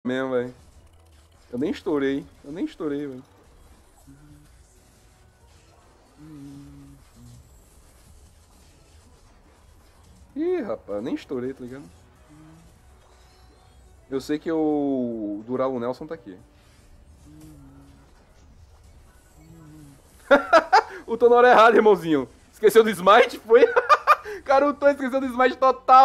mesmo, velho. Eu nem estourei, velho. Ih, rapaz, eu nem estourei, tá ligado? Eu sei que o Duralo Nelson tá aqui. O tô na hora errada, irmãozinho. Esqueceu do smite? Foi? Cara, o Tô esqueceu do smite total.